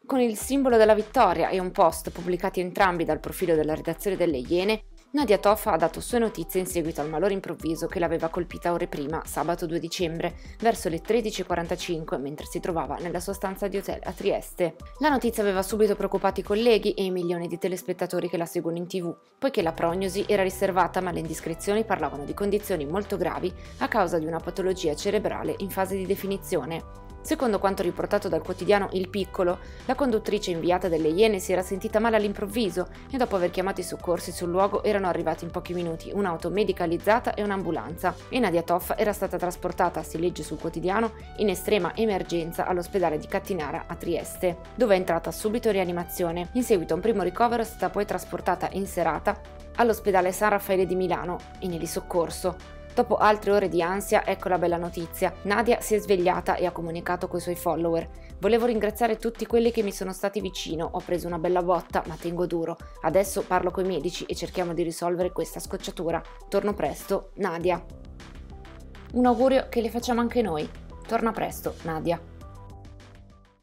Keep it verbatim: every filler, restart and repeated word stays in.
Con il simbolo della vittoria e un post pubblicati entrambi dal profilo della redazione delle Iene, Nadia Toffa ha dato sue notizie in seguito al malore improvviso che l'aveva colpita ore prima, sabato due dicembre, verso le tredici e quarantacinque, mentre si trovava nella sua stanza di hotel a Trieste. La notizia aveva subito preoccupato i colleghi e i milioni di telespettatori che la seguono in tv, poiché la prognosi era riservata, ma le indiscrezioni parlavano di condizioni molto gravi a causa di una patologia cerebrale in fase di definizione. Secondo quanto riportato dal quotidiano Il Piccolo, la conduttrice inviata dalle Iene si era sentita male all'improvviso e dopo aver chiamato i soccorsi sul luogo erano arrivati in pochi minuti un'auto medicalizzata e un'ambulanza e Nadia Toffa era stata trasportata, si legge sul quotidiano, in estrema emergenza all'ospedale di Cattinara a Trieste, dove è entrata subito in rianimazione. In seguito a un primo ricovero è stata poi trasportata in serata all'ospedale San Raffaele di Milano in elisoccorso. Dopo altre ore di ansia, ecco la bella notizia. Nadia si è svegliata e ha comunicato coi suoi follower. Volevo ringraziare tutti quelli che mi sono stati vicino, ho preso una bella botta, ma tengo duro. Adesso parlo coi medici e cerchiamo di risolvere questa scocciatura. Torno presto, Nadia. Un augurio che le facciamo anche noi. Torna presto, Nadia.